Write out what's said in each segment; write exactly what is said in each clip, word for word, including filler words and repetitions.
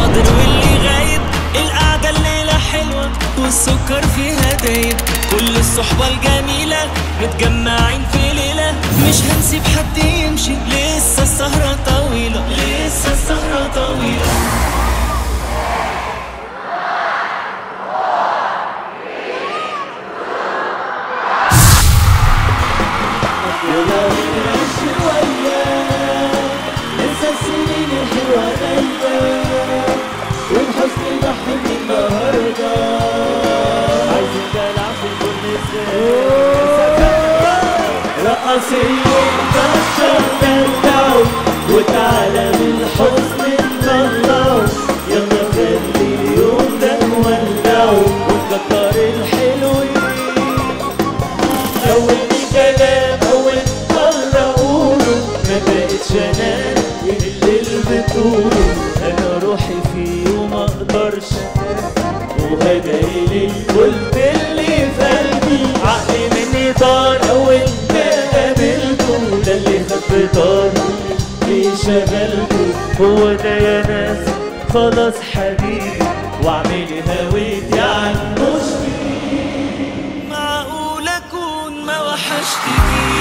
حاضر واللي غايب، القعدة الليلة حلوة والسكر فيها دايب، كل الصحبة الجميلة متجمعين في ليلة، مش هنسيب حد يمشي، لسه السهرة طويلة، لسه السهرة طويلة. رقصيين كسر دلعوا وتعالى بالحزن نطلعوا، يلا خلي اليوم ده نولعوا ونكتر الحلوين. أول كلام أول مرة أقوله ما بقتش أنام الليل بتقوله، أنا روحي فيه وما أقدرش وهدايلي قلت اللي في قلبي، عقلي مني طار أول ده اللي خد بطار في شغلته، هو ده يا ناس خلاص حبيبي واعملي هويت يعني مش فيه. معقول اكون ما وحشتكيش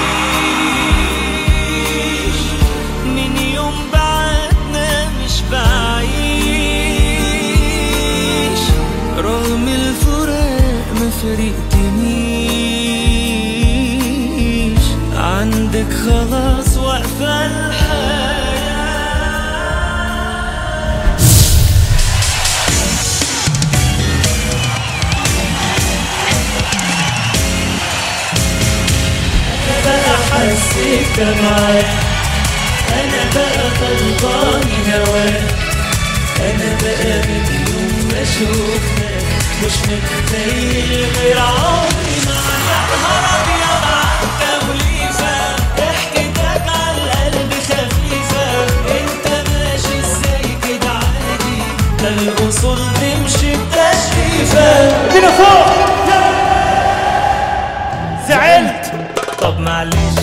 من يوم بعدنا مش بعيش، رغم الفراق ما فرقتنيش، عندك خلاص واقفة الحياة. أنا بقى حسيت معاك، أنا بقى طلباني هواك، أنا بقى من يوم ما شوفناك مش متخيل غير عمري معاك. يا نهار أبيض عالتوليفة، ضحكتك عالقلب خفيفة، انت ماشي ازاي كده عادي، ده الأصول تمشي بتشريفة. ادينا فوق. زعلت؟ طب معلش